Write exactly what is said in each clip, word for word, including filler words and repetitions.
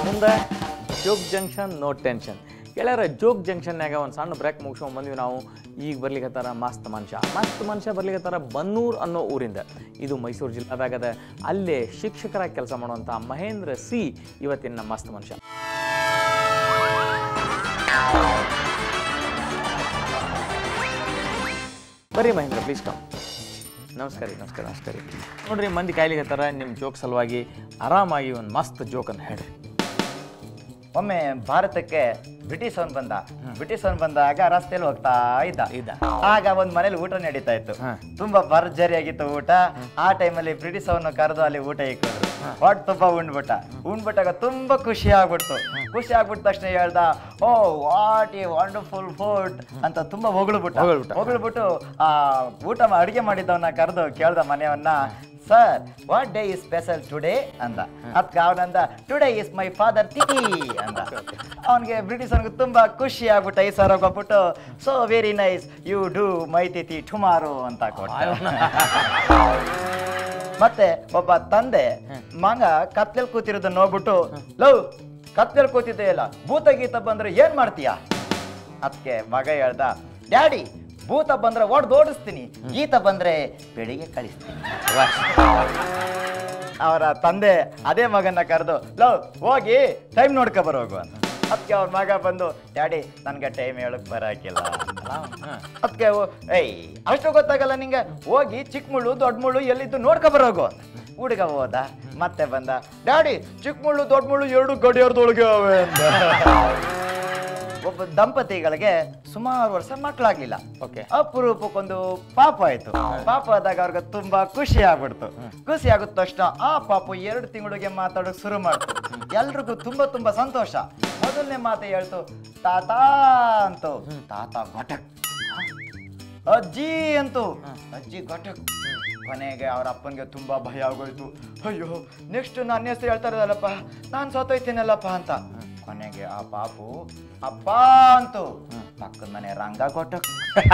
ಮುಂದೆ Jog junction no tension ಗೆಳೆಯರ ಜೋಗ್ ಜಂಕ್ಷನ್ನಾಗ ಒಂದು ಸಣ್ಣ ಬ್ರೇಕ್ ಮುಗಿಸ್ಕೊಂಡು ಬಂದ್ವಿ ನಾವು. ಈಗ ಬರ್ಲಿಕ್ಕತ್ತಾರ ಮಸ್ತ್ ಮನುಷ್ಯ ಮಸ್ತ್ ಮನುಷ್ಯ ಬರ್ಲಿಕ್ಕತ್ತಾರ ಬನ್ನೂರು ಅನ್ನೋ ಊರಿಂದ. ಇದು ಮೈಸೂರು ಜಿಲ್ಲೆದಾಗದ ಅಲ್ಲೇ ಶಿಕ್ಷಕರಾಗಿ ಕೆಲಸ ಮಾಡುವಂಥ ಮಹೇಂದ್ರ ಸಿ ಇವತ್ತಿನ ಮಸ್ತ್ ಮನುಷ್ಯ. ಬರ್ರಿ ಮಹೇಂದ್ರ, ಪ್ಲೀಸ್ ಕಮ್. ನಮಸ್ಕಾರ ರೀ, ನಮಸ್ಕಾರ ನಮಸ್ಕಾರ ರೀ. ನೋಡ್ರಿ, ಮಂದಿ ಕಾಯ್ಲಿಗತ್ತಾರ ನಿಮ್ಮ ಜೋಕ್ ಸಲುವಾಗಿ ಆರಾಮಾಗಿ ಒಂದು ಮಸ್ತ್ ಜೋಕ್ ಅಂತ ಹೇಳ್ರಿ. ಒಮ್ಮೆ ಭಾರತಕ್ಕೆ ಬ್ರಿಟಿಷ್ ಅವನ್ ಬಂದ ಬ್ರಿಟಿಷ್ ಅವನ್ ಬಂದಾಗ ರಸ್ತೆಯಲ್ಲಿ ಹೋಗ್ತಾ ಇದ್ದ ಇದ್ದ ಆಗ ಒಂದ್ ಮನೇಲಿ ಊಟ ನಡೀತಾ ಇತ್ತು. ತುಂಬಾ ಭರ್ಜರಿಯಾಗಿತ್ತು ಊಟ. ಆ ಟೈಮಲ್ಲಿ ಬ್ರಿಟಿಷ್ ಅವನು ಕರೆದು ಅಲ್ಲಿ ಊಟ ಇಕ್ಕಿದ್ರು. ಹೊಟ್ಟೆ ತುಂಬಾ ಉಂಡ್ಬಿಟ್ಟ. ಉಂಡ್ಬಿಟ್ಟಾಗ ತುಂಬಾ ಖುಷಿ ಆಗ್ಬಿಡ್ತು. ಖುಷಿ ಆಗ್ಬಿಟ್ಟ ತಕ್ಷಣ ಹೇಳ್ದ, oh what a wonderful food ಅಂತ ತುಂಬಾ ಹೊಗಳ್ಬಿಟ್ಟ. ಹೊಗಳ್ಬಿಟ್ಟು ಆ ಊಟ ಅಡಿಗೆ ಮಾಡಿದ್ದವನ್ನ ಕರೆದು ಕೇಳ್ದ ಮನೆಯವನ್ನ, sir what day is special today ಅಂದ. ಅದಕ್ಕೆ ಅವನಂದ, ಟುಡೇ ಇಸ್ ಮೈ ಫಾದರ್ ತಿಥಿ ಅಂದ. ಅವನಿಗೆ ಬ್ರಿಟಿಷ್ ಅವನಿಗೆ ತುಂಬಾ ಖುಷಿ ಆಗ್ಬಿಟ್ಟ. ಐದು ಸಾವಿರ ಕೊಟ್ಬಿಟ್ಟು, so very nice, you do my ತಿಥಿ ಟುಮಾರೋ ಅಂತ ಕೊಟ್ಟ. ಮತ್ತೆ ಒಬ್ಬ ತಂದೆ ಮಗ ಕತ್ಲೆಲ್ ಕೂತಿರೋದನ್ನ ನೋಡ್ಬಿಟ್ಟು, ಲವ್ ಕತ್ಲೆಲ್ ಕೂತಿದ್ದೆ ಇಲ್ಲ, ಭೂತ ಗೀತ ಬಂದ್ರೆ ಏನ್ ಮಾಡ್ತೀಯ? ಅದಕ್ಕೆ ಮಗ ಹೇಳ್ದ, ಡ್ಯಾಡಿ ಭೂತ ಬಂದ್ರೆ ಒಡ್ದು ಓಡಿಸ್ತೀನಿ, ಗೀತ ಬಂದ್ರೆ ಬೆಳಿಗ್ಗೆ ಕಳಿಸ್ತೀನಿ. ಅವರ ತಂದೆ ಅದೇ ಮಗನ್ನ ಕರೆದು, ಲವ್ ಹೋಗಿ ಟೈಮ್ ನೋಡ್ಕೊ ಬರೋಗು ಅಂತ. ಅದಕ್ಕೆ ಅವ್ರ ಮಗ ಬಂದು, ಡ್ಯಾಡಿ ನನ್ಗೆ ಟೈಮ್ ಹೇಳಕ್ ಬರಾಕಿಲ್ಲ. ಅದಕ್ಕೆ ಏಯ್ ಅಷ್ಟು ಗೊತ್ತಾಗಲ್ಲ ನಿಂಗೆ, ಹೋಗಿ ಚಿಕ್ಕ ಮುಳ್ಳು ದೊಡ್ಡ ಮುಳ್ಳು ಎಲ್ಲಿದ್ದು ನೋಡ್ಕೊ ಬರೋಗು ಅಂತ. ಹುಡುಗ ಹೋದ, ಮತ್ತೆ ಬಂದ, ಡ್ಯಾಡಿ ಚಿಕ್ಕ ಮುಳ್ಳು ದೊಡ್ಡ ಮುಳ್ಳು ಎರಡು ಗಡಿಯಾರದೊಳಗೆ ಅವೆ ಅಂತ. ಒಬ್ಬ ದಂಪತಿಗಳಿಗೆ ಸುಮಾರು ವರ್ಷ ಮಕ್ಕಳಾಗ್ಲಿಲ್ಲ. ಅಪರೂಪಕ್ಕೊಂದು ಪಾಪ ಆಯ್ತು. ಪಾಪ ಆದಾಗ ಅವ್ರಿಗೆ ತುಂಬಾ ಖುಷಿ ಆಗ್ಬಿಡ್ತು. ಖುಷಿ ಆಗುತ್ತ ತಕ್ಷಣ ಆ ಪಾಪು ಎರಡು ತಿಂಗಳಿಗೆ ಮಾತಾಡೋಕ್ ಶುರು ಮಾಡ್ತು. ಎಲ್ರಿಗೂ ತುಂಬಾ ತುಂಬಾ ಸಂತೋಷ. ಮೊದಲನೇ ಮಾತು ಹೇಳ್ತು, ತಾತ ಅಂತು. ತಾತ ಘಟಕ್. ಅಜ್ಜಿ ಅಂತು. ಅಜ್ಜಿ ಘಟಕ್. ಕೊನೆಗೆ ಅವ್ರ ಅಪ್ಪನಿಗೆ ತುಂಬಾ ಭಯ ಆಗೋಯ್ತು. ಅಯ್ಯೋ ನೆಕ್ಸ್ಟ್ ನನ್ನ ಹೆಸರು ಹೇಳ್ತಾ ಇರೋದಲ್ಲಪ್ಪ, ನಾನ್ ಸೋತೋಯ್ತೀನಲ್ಲಪ್ಪ ಅಂತ. ಕೊನೆಗೆ ಆ ಪಾಪು ಅಪ್ಪ ಅಂತು. ಪಕ್ಕದ ಮನೆ ರಂಗ ಕೊಟ್ಟಕ್.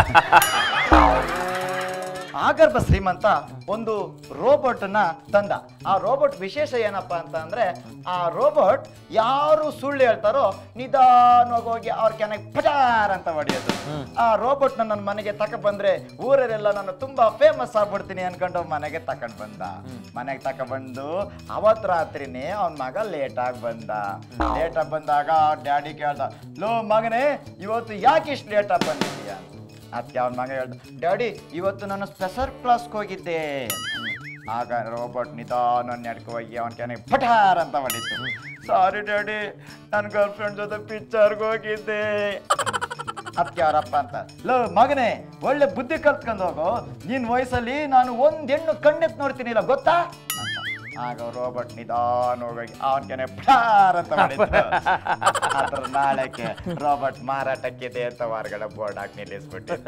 ಆಗರ್ಭ ಶ್ರೀಮಂತ ಒಂದು ರೋಬೋಟ್ ನ ತಂದ. ಆ ರೋಬೋಟ್ ವಿಶೇಷ ಏನಪ್ಪಾ ಅಂತ ಅಂದ್ರೆ, ಆ ರೋಬೋಟ್ ಯಾರು ಸುಳ್ಳು ಹೇಳ್ತಾರೋ ನಿಧಾನವಾಗಿ ಹೋಗಿ ಅವ್ರ ಕೆನಗೆ ಪಟಾರ್ ಅಂತ ಹೊಡೆಯೋದು. ಆ ರೋಬೋಟ್ ನ ನನ್ನ ಮನೆಗೆ ತಕ ಬಂದ್ರೆ ಊರರೆಲ್ಲ ನಾನು ತುಂಬಾ ಫೇಮಸ್ ಆಗ್ಬಿಡ್ತೀನಿ ಅನ್ಕೊಂಡು ಮನೆಗೆ ತಕೊಂಡ್ ಬಂದ. ಮನೆಗೆ ತಕ ಬಂದು ಅವತ್ ರಾತ್ರಿನೇ ಅವನ್ ಮಗ ಲೇಟ್ ಆಗಿ ಬಂದ. ಲೇಟ್ ಆಗಿ ಬಂದಾಗ ಡ್ಯಾಡಿ ಕೇಳ್ದ, ಲೋ ಮಗನೇ ಇವತ್ತು ಯಾಕೆ ಇಷ್ಟು ಲೇಟ್ ಆಗಿ ಬಂದಿದ್ದೀಯ? ಅದಕ್ಕೆ ಅವನ ಮಗ ಹೇಳ್ದ, ಡ್ಯಾಡಿ ಇವತ್ತು ನಾನು ಸ್ಪೆಷಲ್ ಕ್ಲಾಸ್ಗೆ ಹೋಗಿದ್ದೆ. ಆಗ ರೋಬೋಟ್ ನಿಧಾನ ನಡ್ಕೊ ಹೋಗಿ ಅವನ ಕೆನಗೆ ಪಠಾರ್ ಅಂತ ಮಾಡಿತ್ತು. ಸಾರಿ ಡ್ಯಾಡಿ, ನನ್ನ ಗರ್ಲ್ ಫ್ರೆಂಡ್ ಜೊತೆ ಪಿಕ್ಚರ್ಗೆ ಹೋಗಿದ್ದೆ. ಅದಕ್ಕೆ ಅವರಪ್ಪ ಅಂತ, ಲೋ ಮಗನೇ ಒಳ್ಳೆ ಬುದ್ಧಿ ಕಲ್ತ್ಕೊಂಡು ಹೋಗು, ನಿನ್ ವಯಸ್ಸಲ್ಲಿ ನಾನು ಒಂದ್ ಹೆಣ್ಣು ಕಣ್ಣೆತ್ ನೋಡ್ತೀನಿ ಇಲ್ಲ ಗೊತ್ತಾ? ಆಗ ರೋಬೋಟ್ ನಿಧಾನ ಹೋಗಿ ಅವನ ಕೆನೆ ಪಠಾರ್ ಅಂತ ಮಾಡಿತ್ತು. ಅದ್ರ ನಾಳೆಗೆ ರೋಬೋಟ್ ಮಾರಾಟಕ್ಕಿದೆ ಅಂತ ಹೊರಗಡೆ ಬೋರ್ಡ್ ಹಾಕಿ ನಿಲ್ಲಿಸ್ಬಿಟ್ಟಿದ್ದ.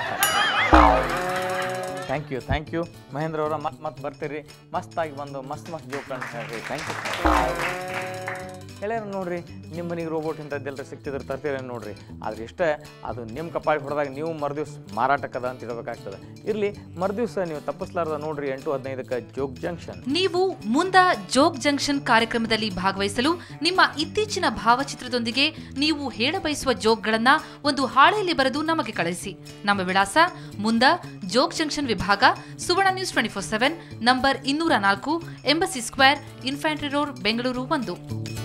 Thank you thank you Mahendra ಅವರ. ಮತ್ತೆ ಮತ್ತೆ ಬರ್ತೀರಿ, ಮಸ್ತಾಗಿ ಬಂದು ಮಸ್ತ್ ಮಸ್ತ್ ಜೋಕ್ ಅಂತ ಹೇಳ್ರಿ. Thank you. ಗೆಳೆಯರು ನೋಡ್ರಿ, ನಿಮ್ಮ ಮನೆಗೆ ರೋಬೋಟ್ ಇಂಥದ್ದೆಲ್ಲರ ಸಿಕ್ತಿದ್ರೆ ತರ್ತೀರ ನೋಡ್ರಿ. ಆದ್ರೆ ಇಷ್ಟೇ, ಅದು ನಿಮ್ಮ ಕಪಾಳಿ ಹೊಡೆದಾಗ ನೀವು ಮರುದಿವ್ಸ ಮಾರಾಟಕ್ಕದ ಅಂತ ಇಡಬೇಕಾಗ್ತದೆ. ಇರಲಿ, ಮರುದಿವ್ಸ ನೀವು ತಪ್ಪಿಸ್ಲಾರ್ದ ನೋಡ್ರಿ ಎಂಟು ಹದಿನೈದಕ್ಕೆ ಜೋಗ್ ಜಂಕ್ಷನ್. ನೀವು ಮುಂದ ಜೋಗ್ ಜಂಕ್ಷನ್ ಕಾರ್ಯಕ್ರಮದಲ್ಲಿ ಭಾಗವಹಿಸಲು ನಿಮ್ಮ ಇತ್ತೀಚಿನ ಭಾವಚಿತ್ರದೊಂದಿಗೆ ನೀವು ಹೇಳ ಬಯಸುವ ಜೋಕ್ಗಳನ್ನ ಒಂದು ಹಾಳೆಯಲ್ಲಿ ಬರೆದು ನಮಗೆ ಕಳಿಸಿ. ನಮ್ಮ ವಿಳಾಸ ಮುಂದ ಜೋಗ್ ಜಂಕ್ಷನ್ ವಿಭಾಗ, Suvarna news twenty four seven, number ಇನ್ನೂರ ನಾಲ್ಕು, embassy square, infantry road, Bengaluru ಒಂದು.